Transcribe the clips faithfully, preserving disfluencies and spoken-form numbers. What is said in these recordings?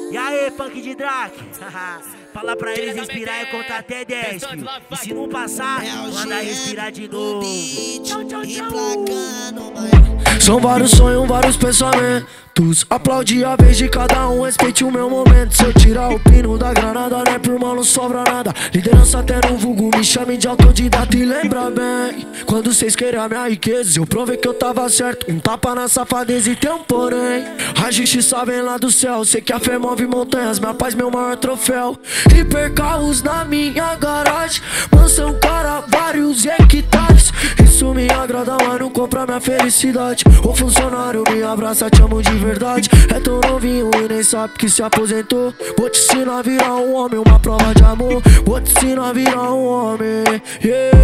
E aí, funk de Drac? Fala pra eles respirar e contar até dez, filho. E se não passar, manda respirar de novo. Tchau, tchau, tchau. São vários sonhos, vários pensamentos. Aplaude a vez de cada um, respeite o meu momento. Se eu tirar o pino da granada, né, por mal não sobra nada. Liderança até no vulgo, me chame de autodidata. E lembra bem, quando cês queriam a minha riqueza, eu provei que eu tava certo. Um tapa na safadeza e tem um porém. A justiça vem lá do céu, sei que a fé move montanhas. Minha paz, meu maior troféu. Hipercarros na minha garagem, mansão, cara, vários hectares. Isso me agrada, mas não compra minha felicidade. O funcionário me abraça, te amo de verdade. É tão novinho e nem sabe que se aposentou. Vou te ensinar a virar um homem, uma prova de amor. Vou te ensinar a virar um homem, yeah.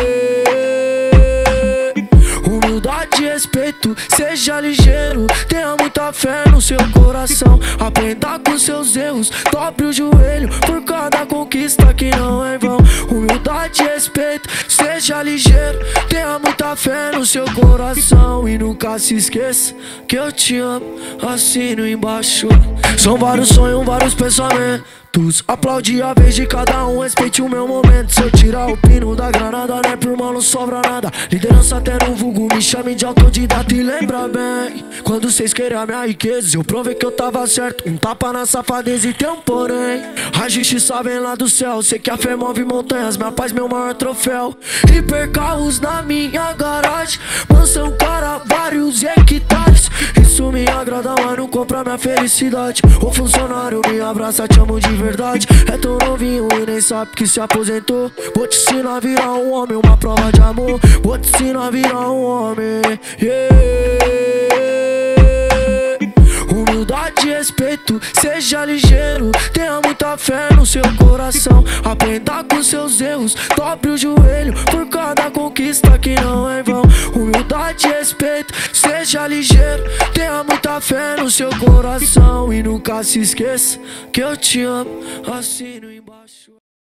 Humildade e respeito, seja ligeiro. Tenha muita fé no seu coração. Aprenda com seus erros, dobre o joelho por cada conquista que não é em vão. Humildade e respeito, seja ligeiro. Tenha muita fé no seu coração. E nunca se esqueça que eu te amo, assino embaixo. São vários sonhos, vários pensamentos. Aplaude a vez de cada um, respeite o meu momento. Se eu tirar o pino da granada, né, por mal não sobra nada. Liderança até no vulgo, me chame de autodidata. E lembra bem, quando cês queriam a minha riqueza, eu provei que eu tava certo. Um tapa na safadeza e tem um porém. A justiça vem lá do céu, sei que a fé move montanhas. Minha paz, meu maior troféu. Hipercarros na minha garagem, mansão, cara, vários hectares. Isso me agrada, mas não compra minha felicidade. O funcionário me abraça, te amo de verdade. É tão novinho e nem sabe que se aposentou. Vou te ensinar a virar um homem, uma prova de amor. Vou te ensinar a virar um homem, yeah. Humildade e respeito, seja ligeiro. Tenha muita fé no seu coração. Aprenda com seus erros, dobre o joelho por cada conquista que não é em vão. Humildade e respeito, seja ligeiro. Tenha muita fé no seu coração. E nunca se esqueça que eu te amo, assino embaixo.